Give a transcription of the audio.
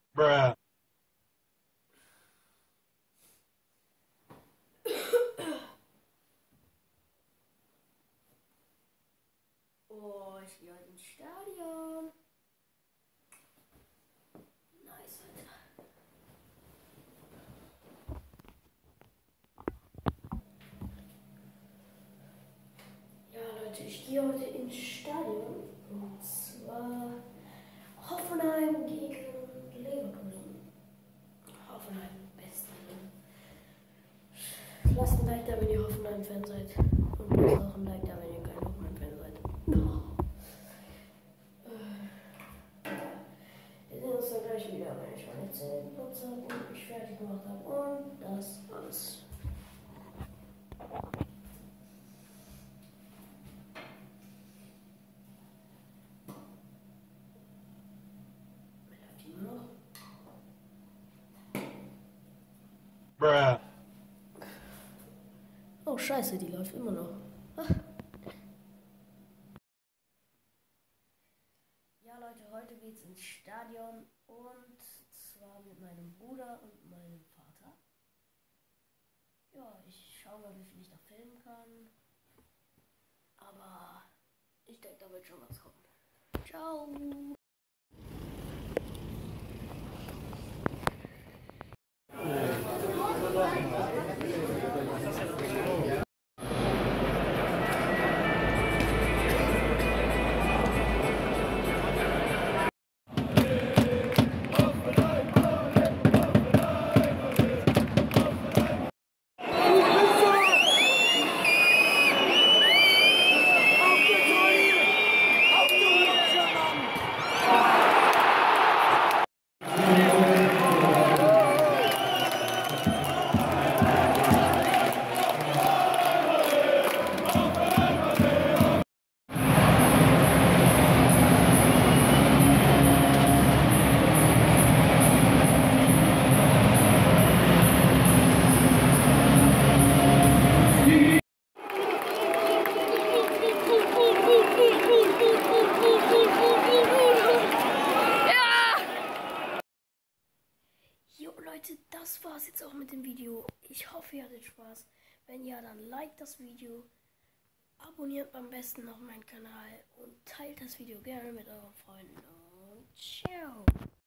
Bruh. Oh, ich gehe heute ins Stadion. Nice, Alter. Ja, Leute, ich gehe heute ins Stadion. Und zwar Hoffenheim gegen Leverkusen. Hoffenheim, beste. Lasst ein Like da, wenn ihr Hoffenheim-Fan seid. Und lasst auch ein Like da, wenn ihr kein Hoffenheim-Fan seid. Wir sehen uns dann gleich wieder, wenn ich meine Zähne geputzt habe und mich fertig gemacht habe. Und das alles. Läuft die immer noch? Bruh. Oh, scheiße, die läuft immer noch. Ja, Leute, heute geht's ins Stadion und zwar mit meinem Bruder und meinem Vater. Ja, ich schaue mal, wie viel ich da filmen kann. Aber ich denke, da wird schon was kommen. Ciao! Jo Leute, das war's jetzt auch mit dem Video. Ich hoffe, ihr hattet Spaß. Wenn ja, dann liked das Video, abonniert am besten noch meinen Kanal und teilt das Video gerne mit euren Freunden. Und ciao!